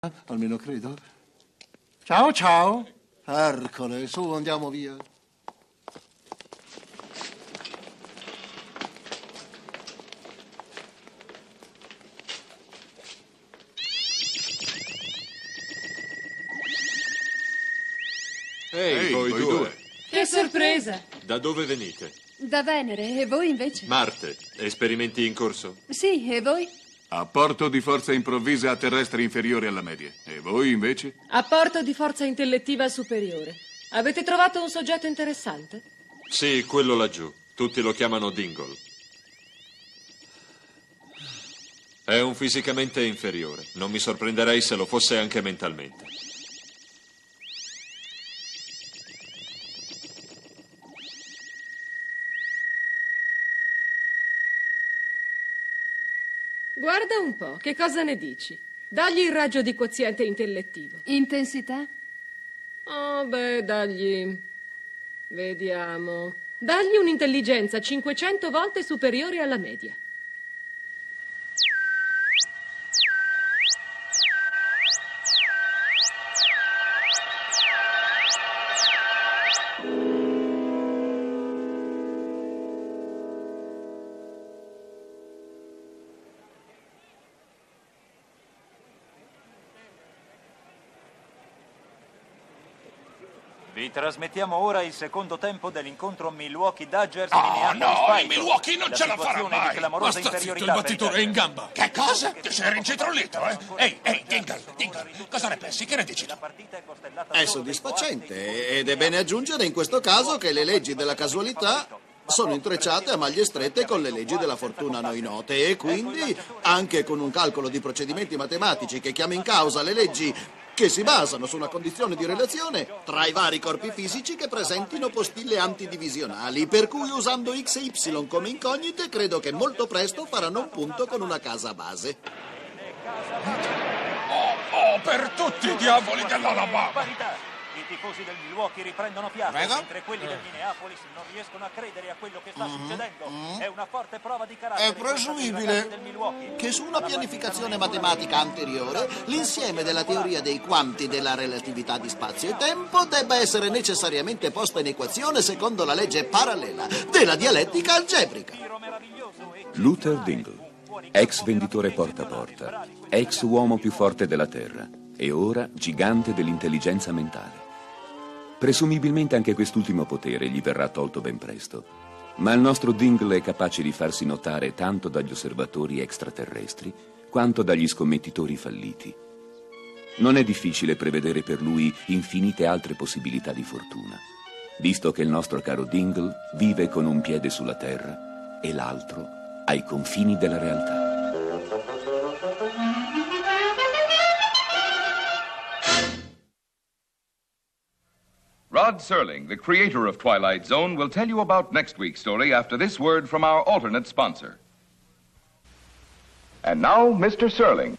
Almeno credo. Ciao, ciao. Ercole, su, andiamo via. Ehi, voi due. Che sorpresa! Da dove venite? Da Venere, e voi invece? Marte. Esperimenti in corso? Sì, e voi? Apporto di forza improvvisa a terrestre inferiore alla media. E voi invece? Apporto di forza intellettiva superiore. Avete trovato un soggetto interessante? Sì, quello laggiù. Tutti lo chiamano Dingle. È un fisicamente inferiore. Non mi sorprenderei se lo fosse anche mentalmente. Guarda un po', che cosa ne dici? Dagli il raggio di quoziente intellettivo. Intensità? Oh, beh, dagli... Vediamo. Dagli un'intelligenza 500 volte superiore alla media. Vi trasmettiamo ora il secondo tempo dell'incontro Milwaukee Dodgers. Oh no, il Milwaukee non ce la farà mai. Ma sta zitto, il battitore è in gamba. Che cosa? Ti sei rincetrollito, eh? Ehi, Dingle, cosa ne pensi? Che ne dici tu? È soddisfacente ed è bene aggiungere in questo caso che le leggi della casualità sono intrecciate a maglie strette con le leggi della fortuna a noi note e quindi anche con un calcolo di procedimenti matematici che chiama in causa le leggi che si basano su una condizione di relazione tra i vari corpi fisici che presentino postille antidivisionali, per cui usando x e y come incognite credo che molto presto faranno un punto con una casa base. Oh, per tutti i diavoli dell'Alabama! I tifosi del Milwaukee riprendono fiato, Prego? mentre quelli del Minneapolis non riescono a credere a quello che sta succedendo. È una forte prova di carattere. È presumibile del Milwaukee. che su una pianificazione matematica anteriore l'insieme della teoria dei quanti della relatività di spazio e tempo debba essere necessariamente posta in equazione secondo la legge parallela della dialettica algebrica. Luther Dingle, ex venditore porta a porta, ex uomo più forte della Terra e ora gigante dell'intelligenza mentale. Presumibilmente anche quest'ultimo potere gli verrà tolto ben presto, ma il nostro Dingle è capace di farsi notare tanto dagli osservatori extraterrestri quanto dagli scommettitori falliti. Non è difficile prevedere per lui infinite altre possibilità di fortuna, visto che il nostro caro Dingle vive con un piede sulla terra e l'altro ai confini della realtà. Rod Serling, the creator of Twilight Zone, will tell you about next week's story after this word from our alternate sponsor. And now, Mr. Serling.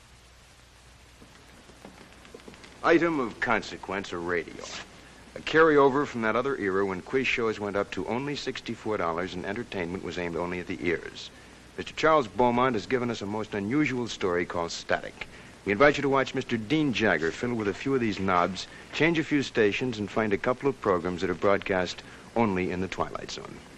Item of consequence, a radio. A carryover from that other era when quiz shows went up to only $64 and entertainment was aimed only at the ears. Mr. Charles Beaumont has given us a most unusual story called Static. We invite you to watch Mr. Dean Jagger fiddle with a few of these knobs, change a few stations, and find a couple of programs that are broadcast only in the Twilight Zone.